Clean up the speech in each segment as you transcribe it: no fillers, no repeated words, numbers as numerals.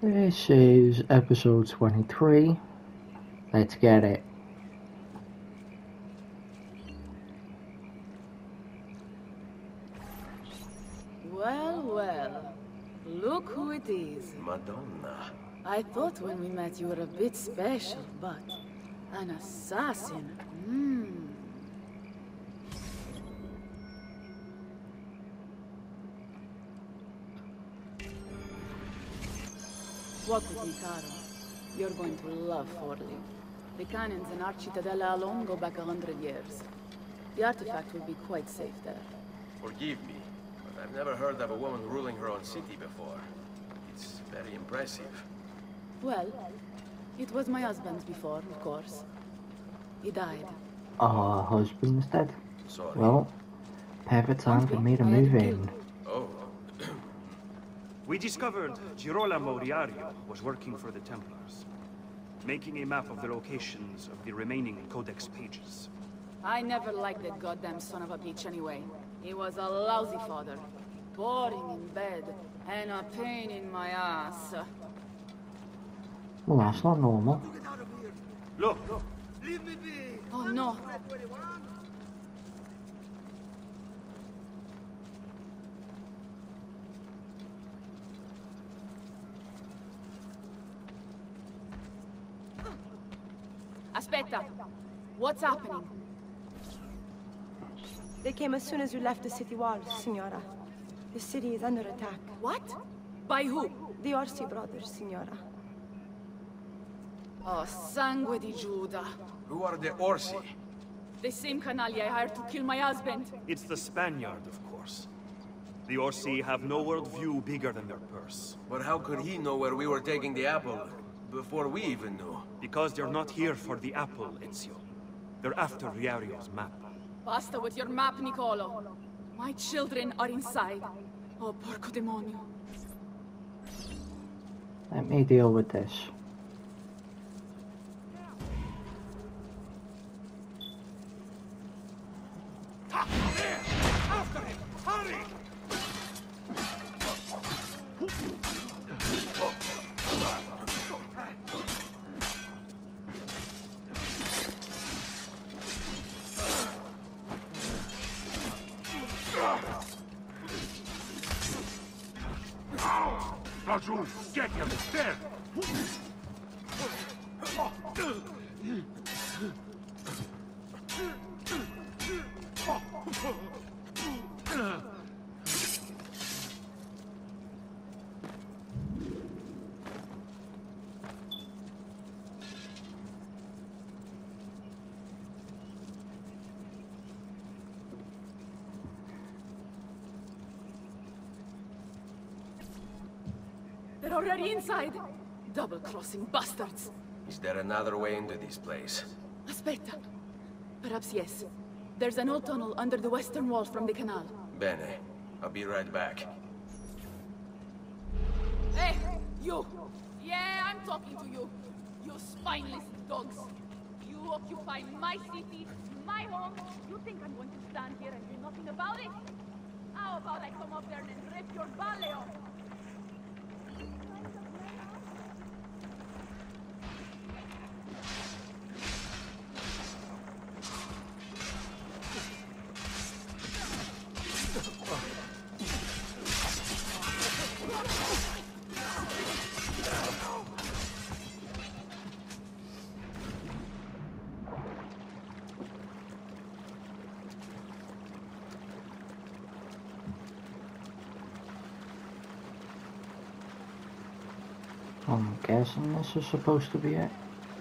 This is episode 23. Let's get it. Well, well. Look who it is. Madonna. I thought when we met you were a bit special, but... an assassin? Hmm. Walk with me, Caro. You're going to love Forli. The cannons in Architadella alone go back 100 years. The artifact will be quite safe there. Forgive me, but I've never heard of a woman ruling her own city before. It's very impressive. Well, it was my husband's before, of course. He died. Our husband's dead. Sorry. Well, perfect time for me to move in. Oh. We discovered Girolamo Riario was working for the Templars, making a map of the locations of the remaining Codex pages. I never liked that goddamn son of a bitch anyway. He was a lousy father. Boring in bed, and a pain in my ass. Well, that's not normal. Look! Oh no. Aspetta. What's happening? They came as soon as you left the city walls, Signora. The city is under attack. What? By who? The Orsi brothers, Signora. Oh, sangue di Giuda. Who are the Orsi? The same canaglia I hired to kill my husband. It's the Spaniard, of course. The Orsi have no worldview bigger than their purse. But how could he know where we were taking the apple before we even knew? Because they're not here for the apple, Ezio. They're after Riario's map. Basta with your map, Nicolo. My children are inside. Oh, porco demonio. Let me deal with this. After him! Hurry! Raju, get him! There! They're already inside. Double-crossing bastards. Is there another way into this place? Aspetta. Perhaps yes. There's an old tunnel under the western wall from the canal. Bene. I'll be right back. Hey, you! Yeah, I'm talking to you. You spineless dogs. You occupy my city, my home. You think I'm going to stand here and do nothing about it? How about I come up there and rip your ballet off? I'm guessing this is supposed to be it.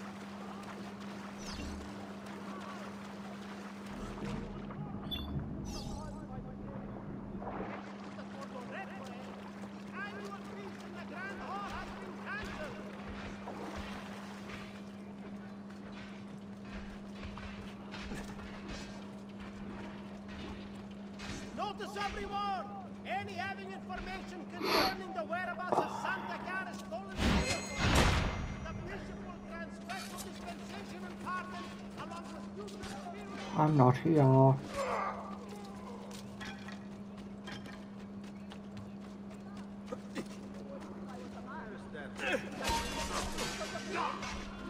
Notice everyone! Any having information concerning the whereabouts of Santa Clara stolen vehicle, the bishop will grant special dispensation and pardon along with future spirit. I'm not here.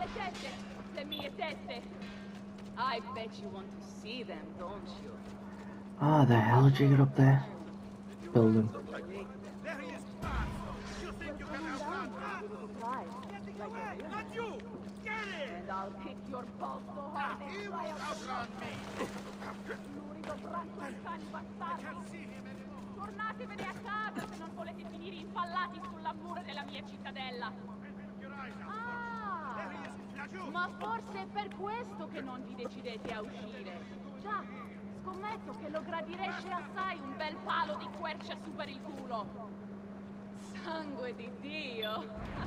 tette! Le mie tette! I bet you want to see them, don't you? Ah, the hell did you get up there? Building. There he is! You think you can outrun that? Getting away! Not you! Get it! And I'll kick your balls so hard they He fly won't out the outrun me! lurido braccio ai cani bastardi! Can't see him anymore! Tornatevene a casa se non volete finire impallati sulla mura della mia cittadella! Your eyes out! Ah! There he is! Laggiù! Ma forse è per questo che non vi decidete a uscire. Già, scommetto che lo gradireste assai un bel palo di quercia su per il culo. Sangue di Dio!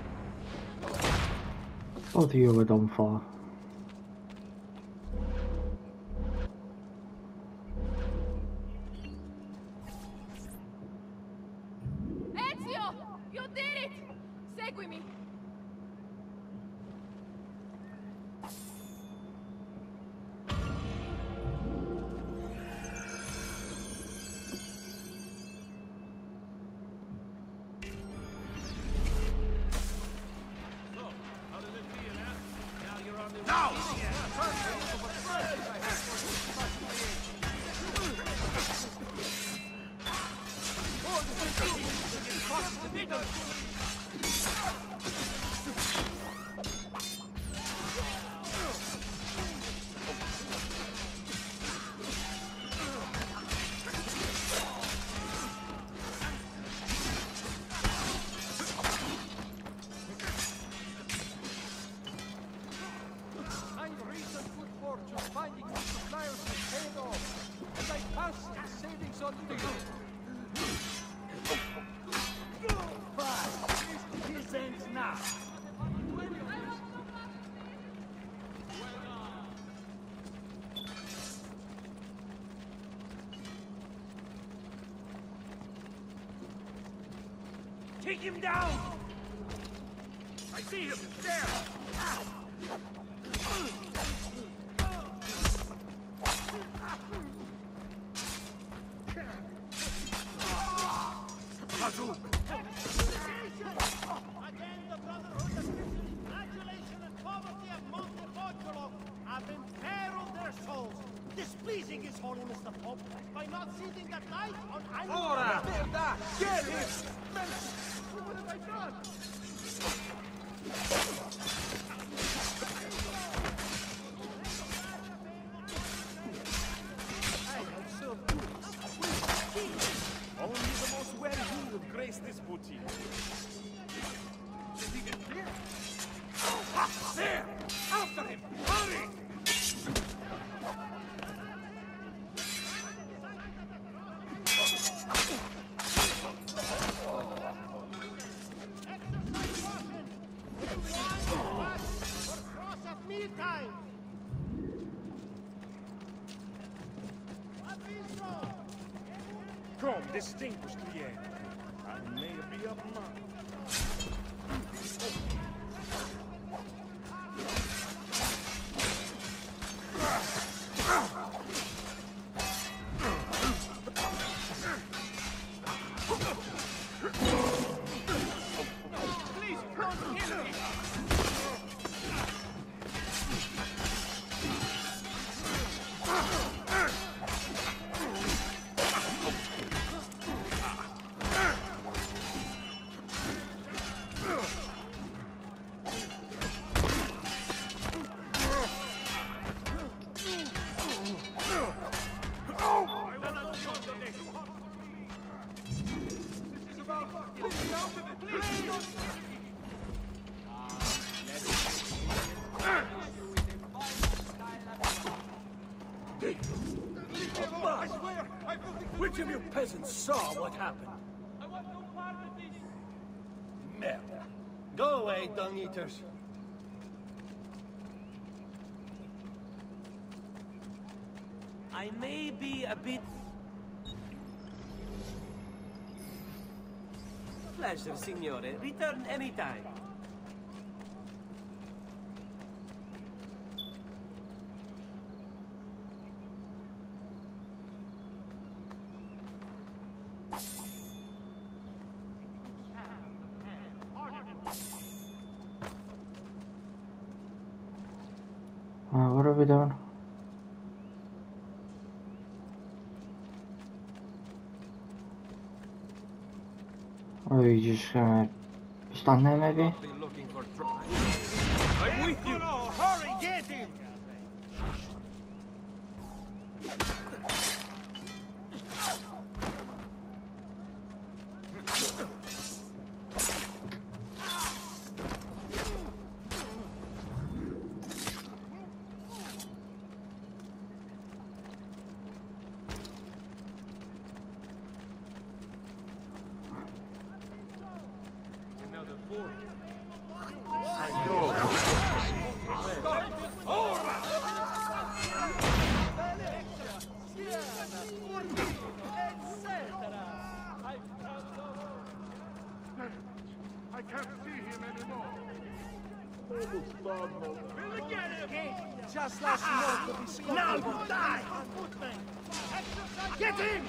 Both of you were done for. Ezio! You did it! Seguimi! My recent good fortune finding the suppliers has paid off, and I pass the savings on to you. Fine. This ends now. Take him down! I see him! There! Bazoo! Again, the Brotherhood of Christian flagellation and poverty of Monte Vocolo have imperiled their souls, displeasing His Holiness the Pope by not seizing the night on annual... Ora! Get him! What have I done? Only the most well-heeled would grace this boutique. There! After him! Hurry! Cross at mealtime! Come, distinguished client. I may be up mine. Please, don't kill me! Which of you peasants saw what happened? I want no part of this! Merda. Go away, dung-eaters. I may be a bit... Pleasure, signore. Return anytime. What are we doing? Or are you just gonna stand there maybe? I'm with you. Hurry, get him! I can't see him anymore. Just last month to be scored. Now you die! Get him!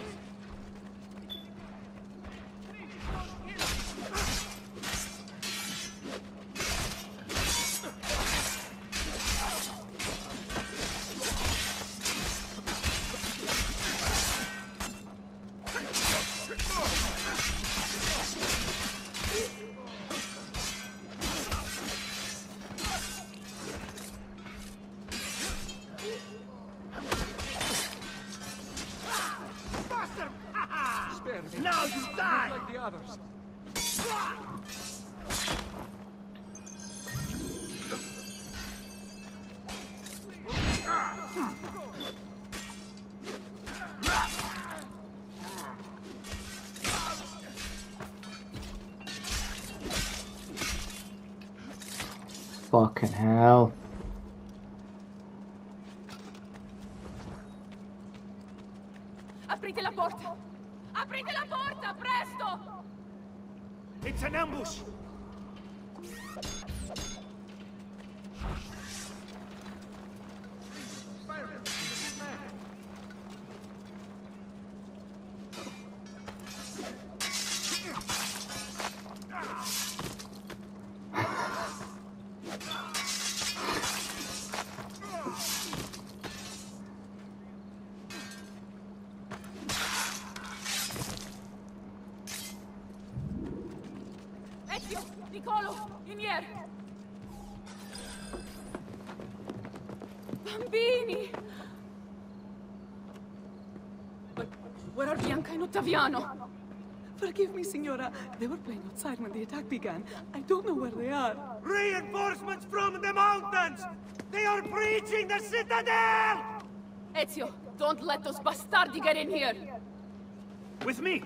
Now you die! Like the others. Fucking hell. Aprite la porta! Aprite la porta, presto! It's an ambush! Ezio! Niccolo! In here! Bambini! But where are Bianca and Ottaviano? Forgive me, Signora. They were playing outside when the attack began. I don't know where they are. Reinforcements from the mountains! They are breaching the citadel! Ezio, don't let those bastardi get in here! With me!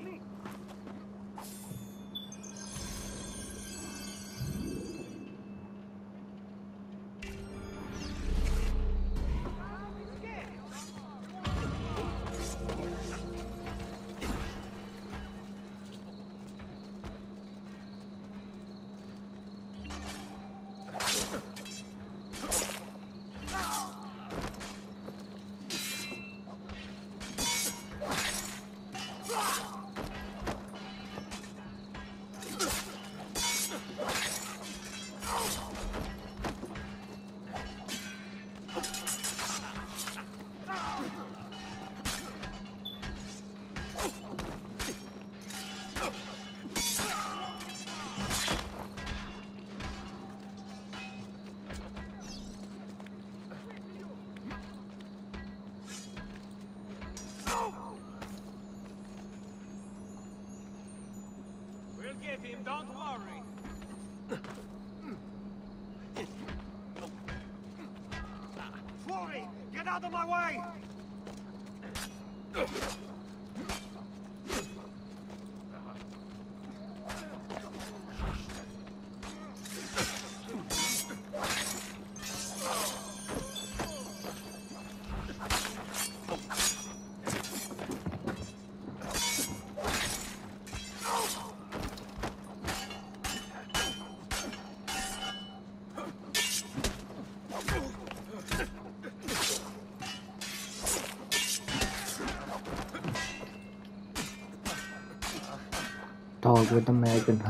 We'll get him, don't worry. Fury, get out of my way! Dog with the Megan.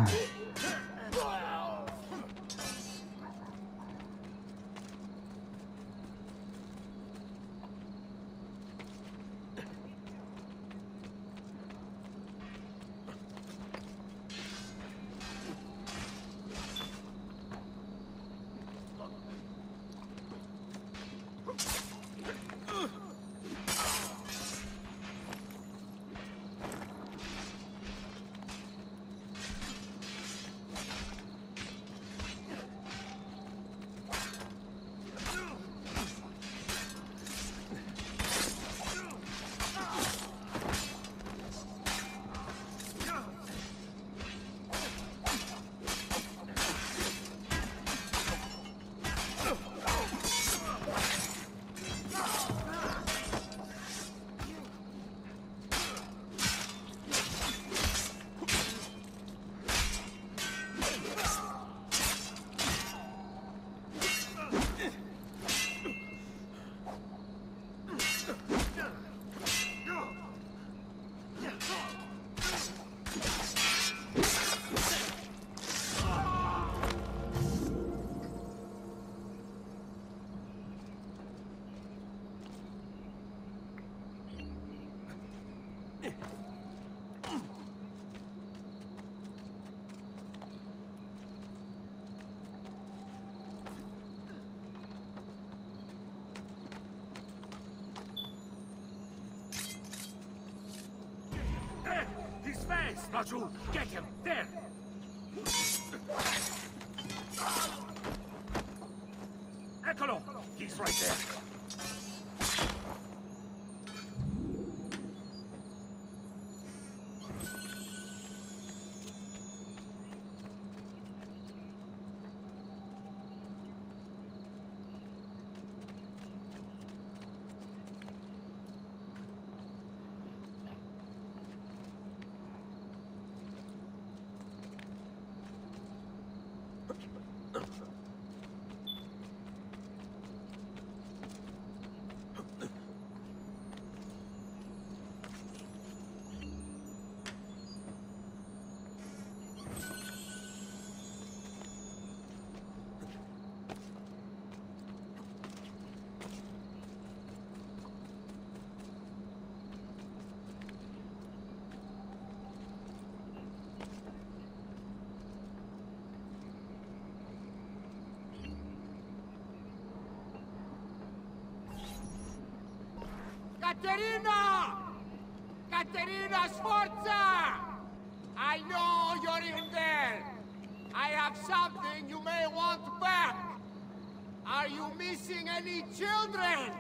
Yes, Raju! Get him! There! Eccolo! He's right there! Caterina! Caterina Sforza! I know you're in there! I have something you may want back! Are you missing any children?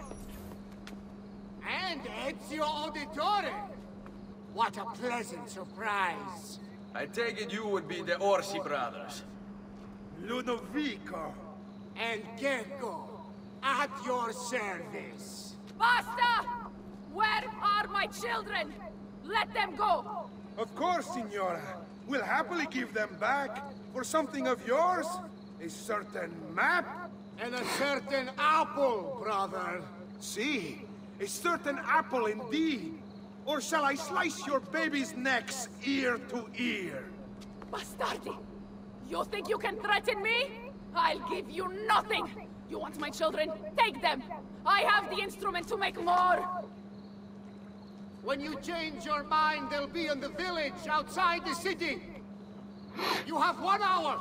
And Ezio Auditore! What a pleasant surprise! I take it you would be the Orsi brothers. Ludovico and Gecko, at your service. Basta! Where are my children? Let them go! Of course, Signora. We'll happily give them back for something of yours. A certain map. And a certain apple, brother. See, a certain apple indeed. Or shall I slice your baby's necks ear to ear? Bastardi! You think you can threaten me? I'll give you nothing! You want my children? Take them! I have the instrument to make more! When you change your mind, they'll be in the village outside the city. You have 1 hour.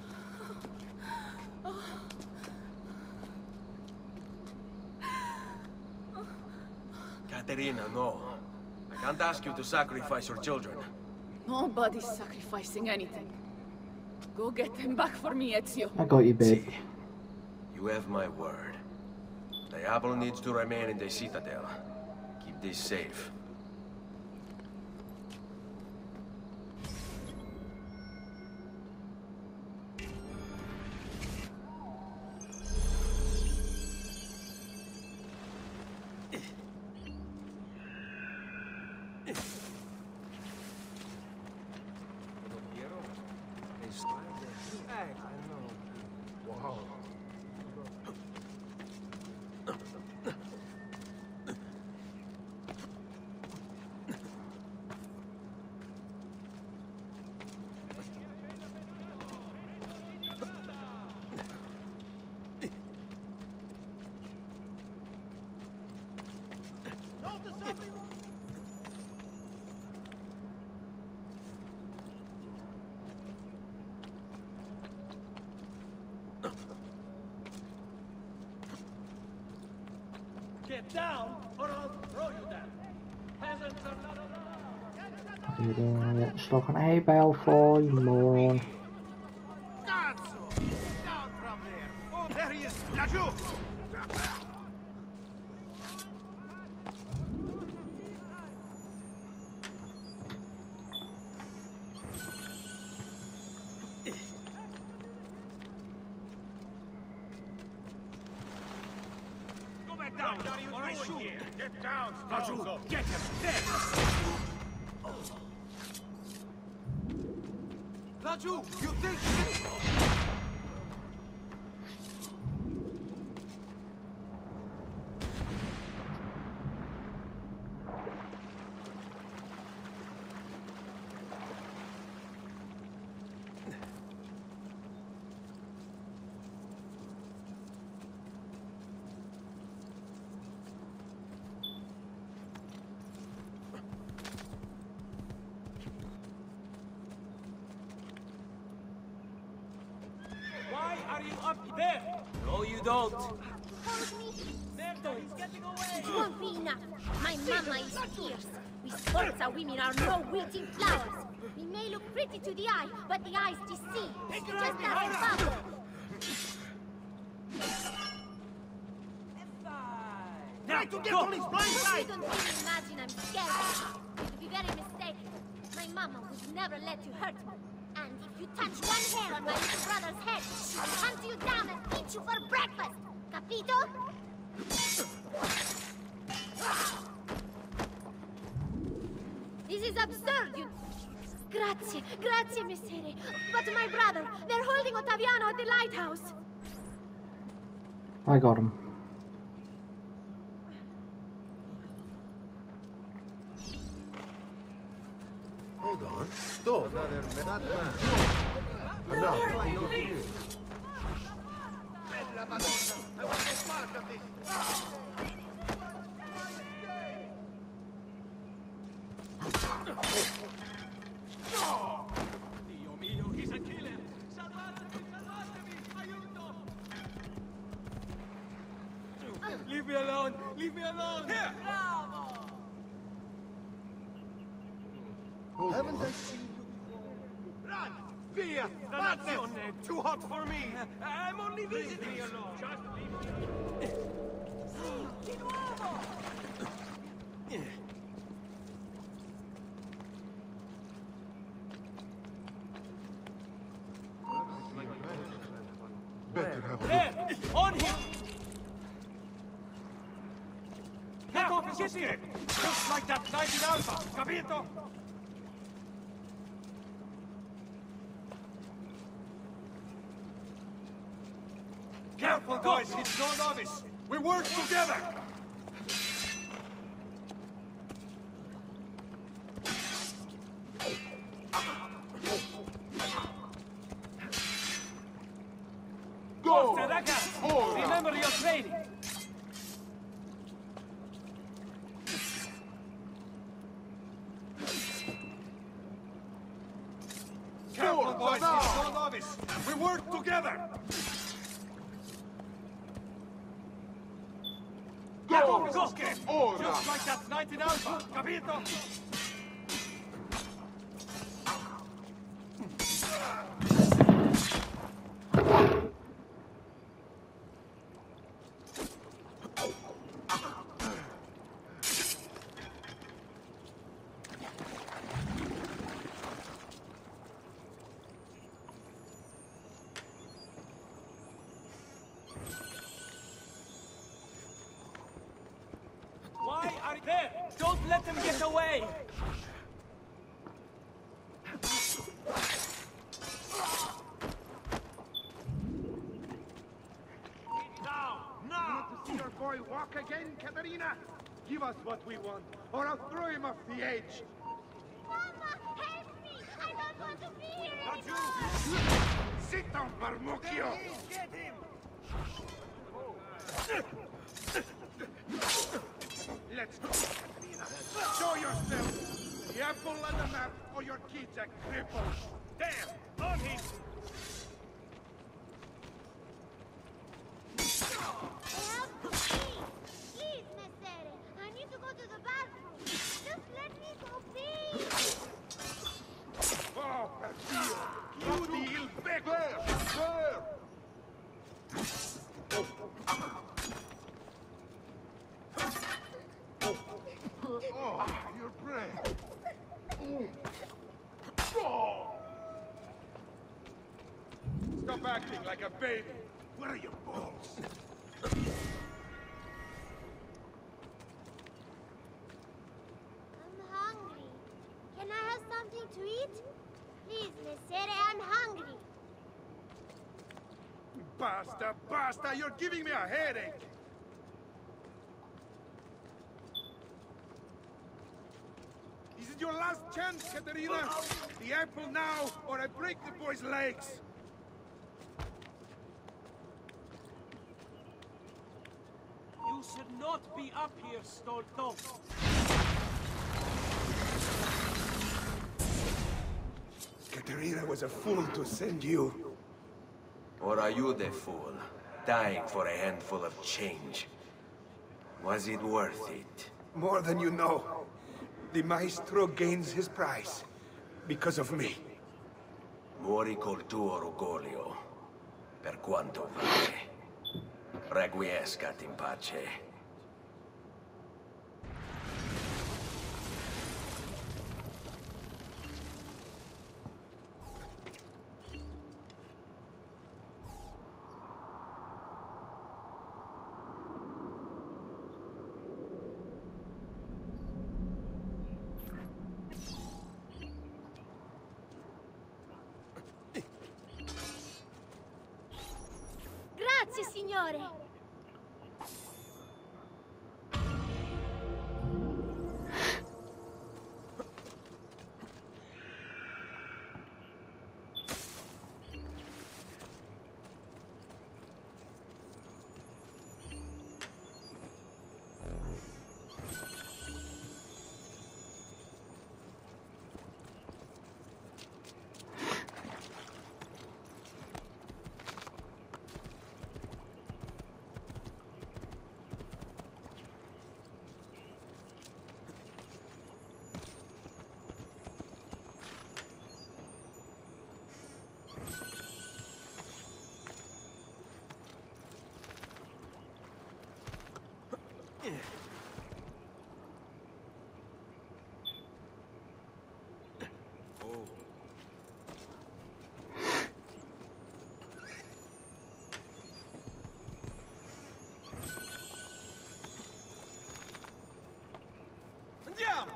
Caterina, no. I can't ask you to sacrifice your children. Nobody's sacrificing anything. Go get them back for me, Ezio. I got you, babe. You have my word. The apple needs to remain in the Citadel. Keep this safe. Get down, or I'll throw you down. Peasants are not allowed. You're gonna get stuck an hay bale for, you moron. Cazzo! Down from there. Oh, there he is! Laggiù! Get down, Raju! Get him! There! Laggiù! You think... Why are you up there? No, you don't. Merda, he's getting away! It won't be enough. My mama is fierce. We Sforza women are no wheating flowers. We may look pretty to the eye, but the eyes deceive. Just as Pablo. Try to get on his blind side! You don't really imagine I'm scared. You'd be very mistaken. My mama would never let you hurt me. And if you touch one hair on my little brother's head, she will hunt you down and eat you for breakfast. Capito? This is absurd, you... Grazie, Messere. But my brother, they're holding Ottaviano at the lighthouse. I got him. Hold on. Stop. Bella Madonna, I want no part of this! Dio mio, he's a killer! Salvatemi, aiuto! Leave me alone! Leave me alone! Here! Bravo! Haven't I seen you before? Run! Via! Dannazione! Too hot for me! I'm only visiting! Leave me alone! Just leave me! Di nuovo! There! On him! Now, get him! Just like that night in Alpha! Capito? Careful, guys! It's no novice! We work together! Go! Ragazzi! Remember your training! Careful, boys! It's no novice! We work together! Go! Go! Just like that night in Alpha! Capito? Why are you there? Don't let them get away! Now to see your boy walk again, Caterina? Give us what we want, or I'll throw him off the edge. Mama, help me! I don't want to be here anymore! Sit down, Marmocchio! Get him! Let's go, Caterina. Show yourself! The apple and the map, or your kid's a cripple. There! On him! Help me! Please, Messere! I need to go to the bathroom! Just let me go, please! Oh, Perfio! You the ill beggar! Oh, your breath! Stop acting like a baby! Where are your balls? I'm hungry. Can I have something to eat? Please, Messere, I'm hungry. Basta, basta! You're giving me a headache! Is it your last chance, Caterina? The apple now, or I break the boy's legs! You should not be up here, Stolto! Caterina was a fool to send you. Or are you the fool, dying for a handful of change? Was it worth it? More than you know. The maestro gains his price. because of me. Muori col tuo orgoglio, per quanto vale. Requiescat in pace. Grazie, signore. Andiamo!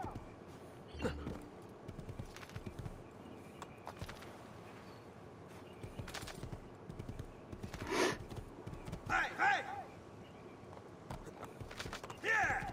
Hey, hey! Yeah!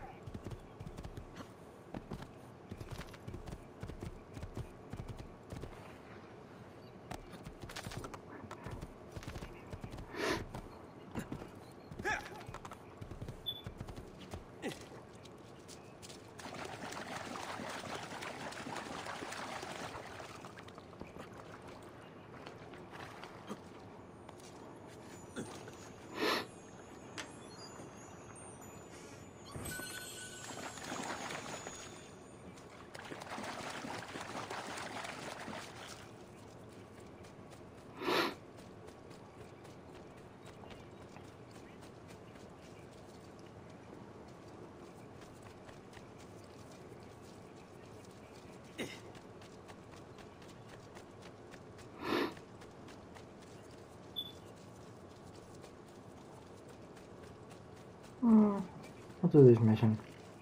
I'll do this mission.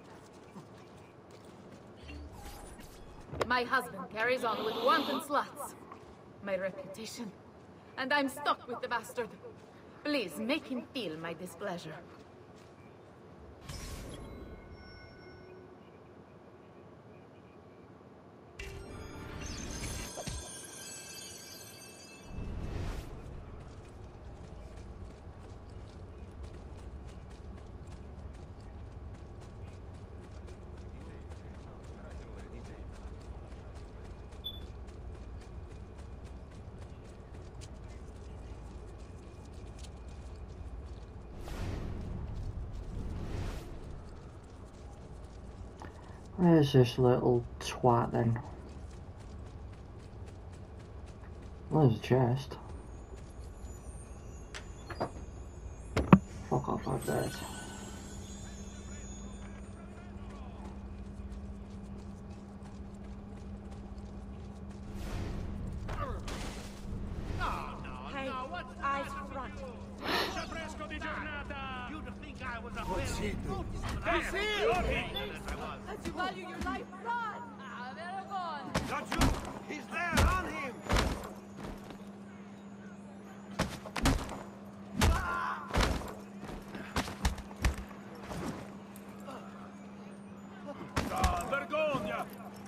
My husband carries on with wanton sluts. My reputation. And I'm stuck with the bastard. Please, make him feel my displeasure. Where's this little twat then? Well, there's a chest. Fuck off like that. Hey, eyes front. Fresco di giornata! You'd think I was a What's he doing? That's As you value your life, run! Ah, they're gone. Not you! He's there! On him! Ah, vergogna!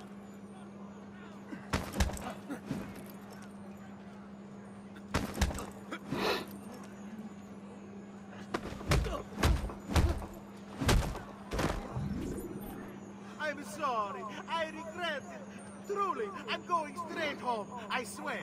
I'm sorry. I regret it. Truly, I'm going straight home. I swear.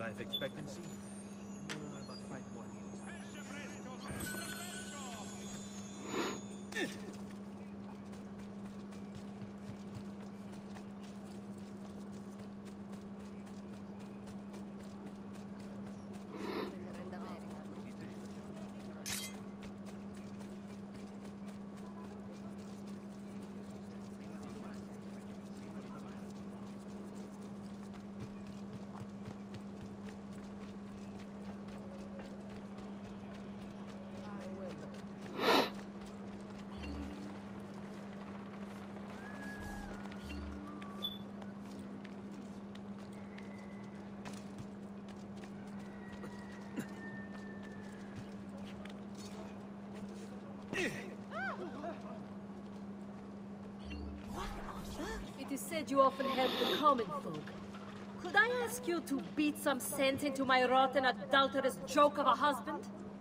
life expectancy? About 5 more years. It is said you often help the common folk. Could I ask you to beat some sense into my rotten, adulterous joke of a husband?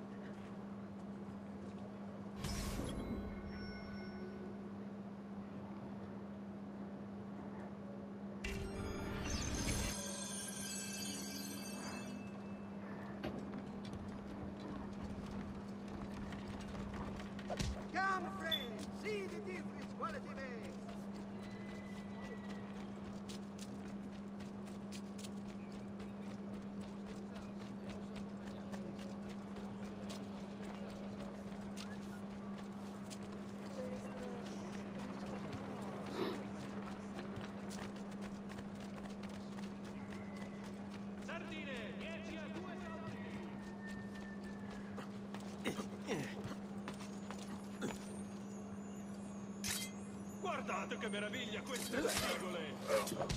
Come, friends, see the difference quality makes. Guardate che meraviglia queste regole!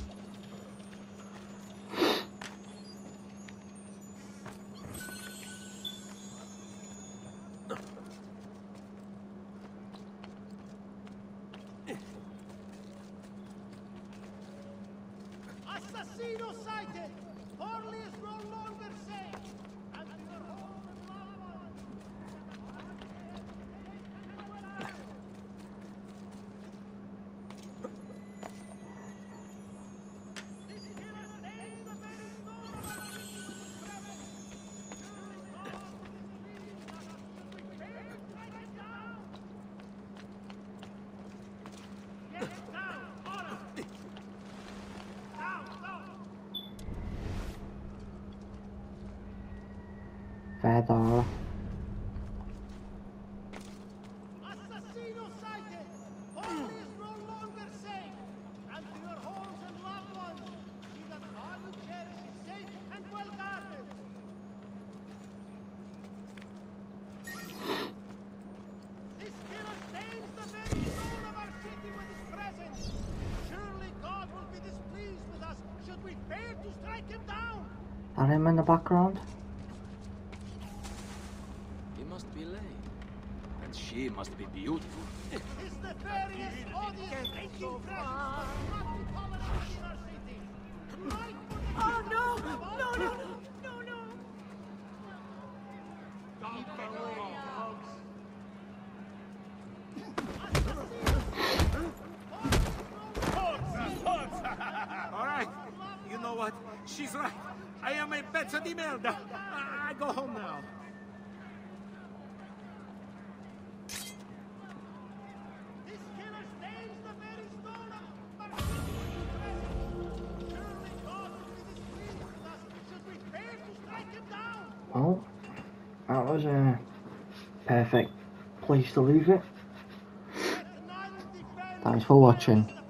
Assassino sighted! Orly is no longer safe! And your home and loved ones! This killer stains the very soul of our city's presence! Surely God will be displeased with us. Should we fail to strike it down? Get it down! Order! Down! Down! $5. Assassino sighted! Orly is no longer safe! And to your homes and loved ones, see that all you cherish is safe and well guarded! This killer stains the very soul of our city with his presence! Surely God will be displeased with us should we fail to strike him down! Are him in the background? He must be late. And she must be beautiful. His nefarious, odious, aching presence must not be tolerated in our city! Right for the Oh, no! kingdom of all No, no, people. no, no! All right. You know what? She's right. I am a pezzo di merda. I go home now. This killer stains the very stone of our city's presence! Surely God will be displeased with us should we fail to strike him down! Well, that was a perfect place to leave it. Let none defend Thanks for watching.